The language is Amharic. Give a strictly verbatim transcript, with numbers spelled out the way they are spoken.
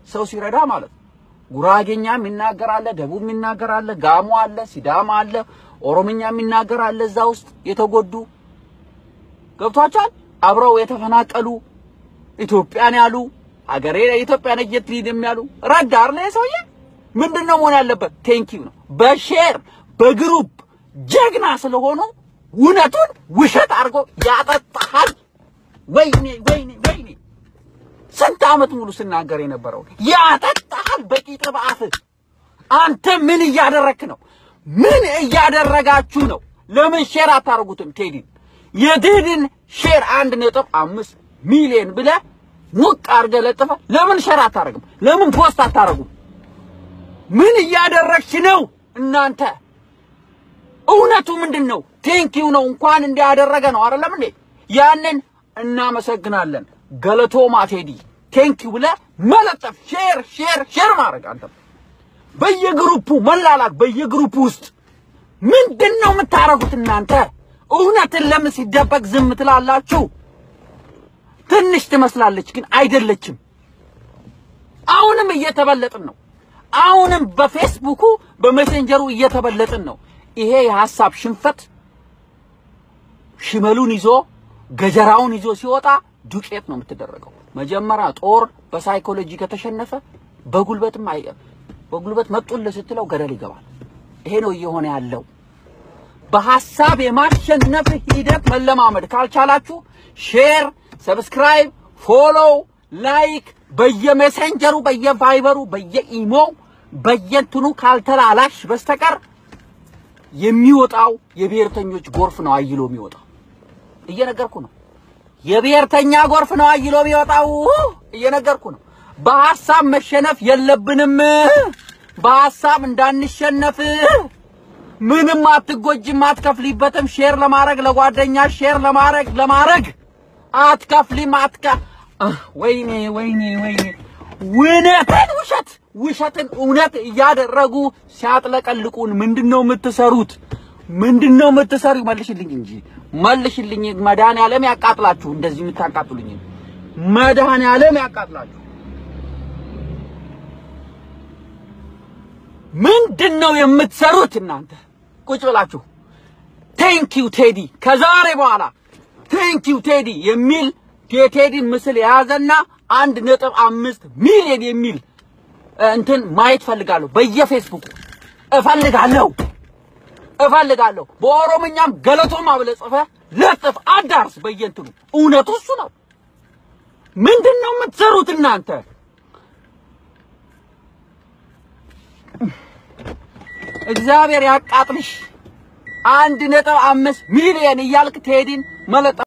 ሰው ሲረዳ ማለት ጉራጌኛ የሚናገር አለ ደቡብ የሚናገር አለ ጋሞ አለ ሲዳማ አለ ኦሮምኛ የሚናገር አለ እዛ ውስጥ የተጎዱ ገብቷቸዋል አብረው የተፈናቀሉ ኢትዮጵያን ያሉ አገሬ ኢትዮጵያን እየትሪድ የሚያሉ ረዳር ነው ሰውዬ ምንድነው መሆን ያለበት ቴንኪው ነው በሼር በግሩፕ ጀግና ስለሆኑ ውነቱን ውሸት አርጎ ያጠጣሃል ወይኔ ወይኔ ወይኔ ስንት አመት ሙሉ ስናገር የነበረው ያጠጣሃል በቂጥ በአፍ አንተ ምን እያደረክ ነው ምን እያደረጋችሁ ነው ለምን ሼር አታረጉትም ቴዲ የቴዲን ሼር አንድ ነጥብ አምስት ሚሊዮን ብለ ሙቅ አርገ ለጥፈ ለምን ሼር አታረጉም ለምን ፖስት አታረጉም ምን እያደረክሽ ነው እናንተ እውነቱ ምንድነው ቴንኪው ነው እንኳን እንዲያደረገ ነው አይደለም እንዴ ያንን እናመሰግናለን ገለቶማ ቴዲ ቴንኪው ብለ መለጠፍ ሼር ሼር ሼር ማድረግ አንተ በየግሩፑ መላላክ በየግሩፑ ውስጥ ምንድነው የምታረጉት እናንተ እውነትን ለምን ሲደበቅ ዝም ትላላችሁ ትንሽ ትመስላለች ግን አይደለችም አሁንም እየተበለጥን ነው አሁንም በፌስቡኩ በሜሴንጀሩ እየተበለጥን ነው ይሄ የሐሳብ ሽንፈት ሽመሉን ይዞ ገጀራውን ይዞ ሲወጣ ዱቄት ነው የምትደረገው መጀመሪያ ጦር በሳይኮሎጂ ከተሸነፈ በጉልበትም አይ በጉልበት መጥቶለ ስትለው ገደል ይገባል ይሄ ነው እየሆነ ያለው በሐሳብ የማሸነፍ ሂደት መለማመድ ካልቻላችሁ ሼር ሰብስክራይብ ፎሎ ላይክ በየሜሴንጀሩ በየቫይበሩ በየኢሞ በየንትኑ ካልተላላሽ በስተቀር የሚወጣው የብሔርተኞች ጎርፍ ነው አይሎ የሚወጣው እየነገርኩ ነው የብሔርተኛ ጎርፍ ነው አይሎ የሚወጣው እየነገርኩ ነው በሐሳብ መሸነፍ የለብንም በሐሳብ እንዳንሸነፍ ምንም አትጎጂም አትከፍሊበትም ሼር ለማድረግ ለጓደኛ ሼር ለማድረግ ለማድረግ አትከፍሊም አትከ ወይኔ ወይኔ ወይኔ ውነትን ውሸት ውሸትን እውነት ያደረጉ ሲያጥለቀልቁን ምንድነው የምትሰሩት ምንድነው የምትሰሩ መልሽልኝ እንጂ መልሽልኝ መዳን ያለም ያቃጥላችሁ እንደዚህ የምታቃጥሉኝ መዳን ያለም ያቃጥላችሁ ምንድነው የምትሰሩት እናንተ ቁጭ ብላችሁ ቴንኪው ቴዲ ከዛሬ በኋላ ቴንኪው ቴዲ የሚል የቴዲን ምስል ያዘና አንድ ነጥብ አምስት ሚሊዮን የሚል እንትን ማየት ፈልጋለሁ በየፌስቡክ እፈልጋለሁ እፈልጋለሁ በኦሮምኛም ገለቶማ ብለህ ጽፈህ ለጥፍ አዳርስ በየንትኑ እውነቱ እሱ ነው ምንድነው የምትሰሩት እናንተ እግዚአብሔር ያቃጥልሽ አንድ ነጥብ አምስት ሚሊዮን እያልክ ቴዲን መለጠፍ